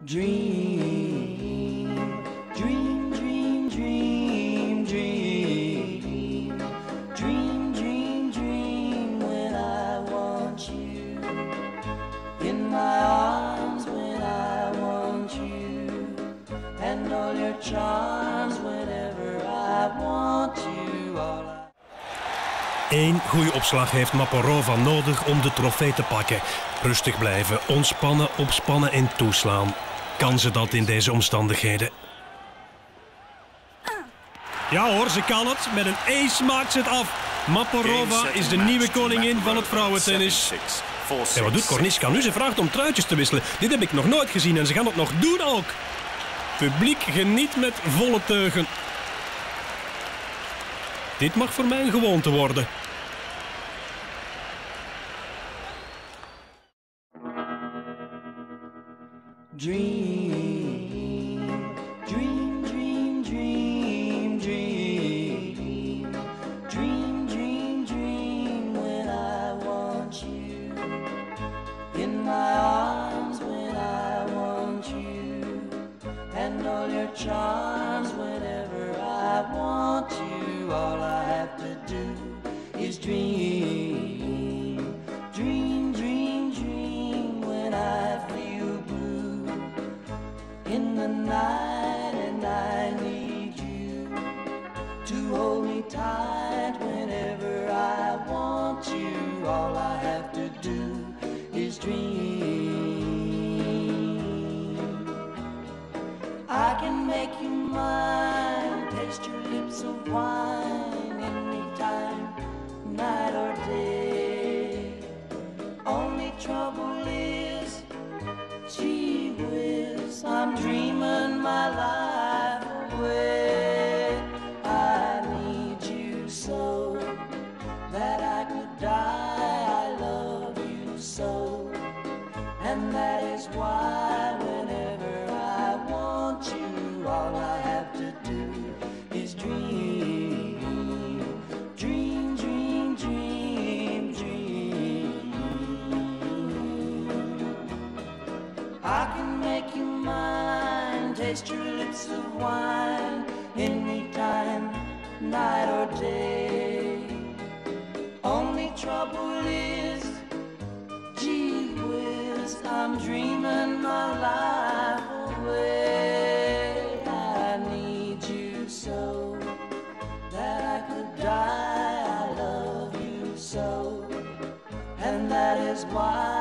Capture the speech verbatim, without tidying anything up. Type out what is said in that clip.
Dream, dream, dream, dream, dream, dream, dream, dream when I want you in my arms, when I want you, and all your charms whenever I want you. All I Eén goede opslag heeft Maporova nodig om de trofee te pakken. Rustig blijven, ontspannen, opspannen en toeslaan. Kan ze dat in deze omstandigheden? Ja hoor, ze kan het. Met een ace maakt ze het af. Maporova is de nieuwe koningin van het vrouwentennis. En wat doet Korniska nu? Ze vraagt om truitjes te wisselen. Dit heb ik nog nooit gezien en ze gaan het nog doen ook. Publiek geniet met volle teugen. Dit mag voor mij een gewoonte worden. Dream, dream, dream, dream, dream, dream, dream, dream when I want you in my arms, when I want you, and all your charms whenever I want you. All I have to do is dream, dream, dream, dream when I feel blue in the night, and I need you to hold me tight whenever I want you. All I have to do is dream. I can make you mine, taste your lips of wine anytime, night or day. Only trouble is, gee whiz, I'm dreaming my life away. I need you so that I could die. I love you so, and that is why whenever I want you, all I have to do is dream, dream, dream, dream, dream. I can make you mine, taste your lips of wine anytime, night or day. Only trouble is, gee whiz, I'm dreaming my life away. I need you so that I could die. I love you so, and that is why